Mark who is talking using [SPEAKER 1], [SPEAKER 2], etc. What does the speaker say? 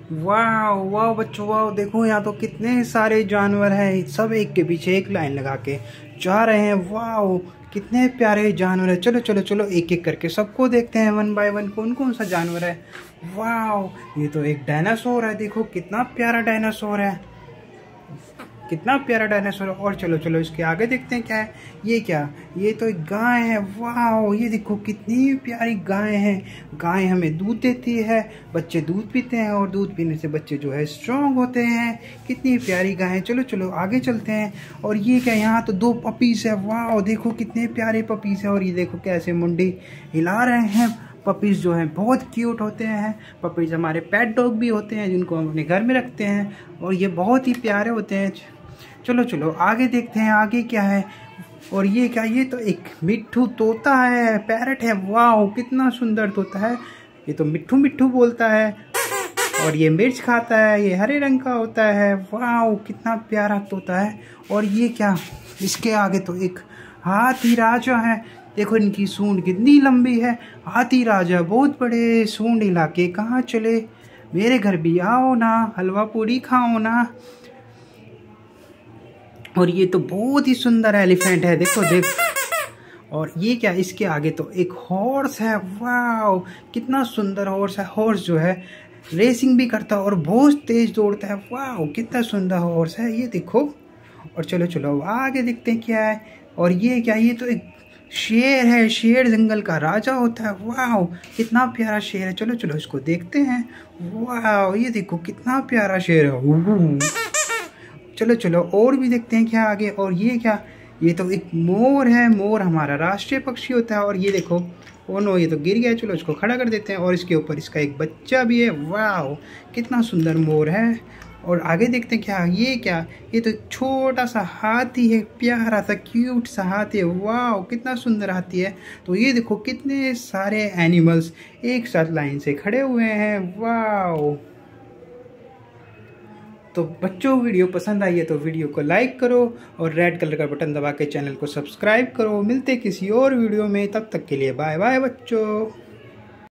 [SPEAKER 1] वाह वाह बच्चों, वाह देखो यहाँ तो कितने सारे जानवर हैं, सब एक के पीछे एक लाइन लगा के जा रहे हैं। वाह कितने प्यारे जानवर है। चलो चलो चलो एक एक करके सबको देखते हैं वन बाय वन कौन कौन सा जानवर है। वाह ये तो एक डायनासोर है, देखो कितना प्यारा डायनासोर है, कितना प्यारा डायनासोर है। और चलो चलो इसके आगे देखते हैं क्या है। ये क्या, ये तो एक गाय है। वाह ये देखो कितनी प्यारी गाय है। गाय हमें दूध देती है, बच्चे दूध पीते हैं और दूध पीने से बच्चे जो है स्ट्रांग होते हैं। कितनी प्यारी गाय है। चलो चलो आगे चलते हैं। और ये क्या, यहाँ तो दो पपीज है। वाह देखो कितने प्यारे पपीज है। और ये देखो कैसे मुंडी हिला रहे हैं। पपीज़ जो हैं बहुत क्यूट होते हैं। पपीज़ हमारे पेट डॉग भी होते हैं जिनको हम अपने घर में रखते हैं और ये बहुत ही प्यारे होते हैं। चलो चलो आगे देखते हैं आगे क्या है। और ये क्या, ये तो एक मिट्ठू तोता है, पैरट है। वाह कितना सुंदर तोता है। ये तो मिट्ठू मिट्ठू बोलता है और ये मिर्च खाता है, ये हरे रंग का होता है। वाह कितना प्यारा तोता है। और ये क्या, इसके आगे तो एक हाथी राजा है। देखो इनकी सूंड कितनी लंबी है। हाथी राजा बहुत बड़े सूंड इलाके कहाँ चले, मेरे घर भी आओ ना, हलवा पूरी खाओ ना। और ये तो बहुत ही सुंदर एलिफेंट है, देखो देख। और ये क्या, इसके आगे तो एक हॉर्स है। वाह कितना सुंदर हॉर्स है। हॉर्स जो है रेसिंग भी करता है और बहुत तेज दौड़ता है। वाह कितना सुंदर हॉर्स है, ये देखो। और चलो चलो आगे देखते हैं क्या है। और ये क्या, ये तो एक शेर है। शेर जंगल का राजा होता है। वाह कितना प्यारा शेर है। चलो चलो इसको देखते हैं। वाह ये देखो कितना प्यारा शेर है। चलो चलो और भी देखते हैं क्या आगे। और ये क्या, ये तो एक मोर है। मोर हमारा राष्ट्रीय पक्षी होता है। और ये देखो, ओ नो ये तो गिर गया। चलो इसको खड़ा कर देते हैं। और इसके ऊपर इसका एक बच्चा भी है। वाह कितना सुंदर मोर है। और आगे देखते हैं क्या, ये क्या, ये तो छोटा सा हाथी है, प्यारा सा क्यूट सा हाथी है। वाह कितना सुंदर हाथी है। तो ये देखो कितने सारे एनिमल्स एक साथ लाइन से खड़े हुए हैं। वाह तो बच्चों वीडियो पसंद आई है तो वीडियो को लाइक करो और रेड कलर का बटन दबा के चैनल को सब्सक्राइब करो। मिलते किसी और वीडियो में, तब तक के लिए बाय बाय बच्चों।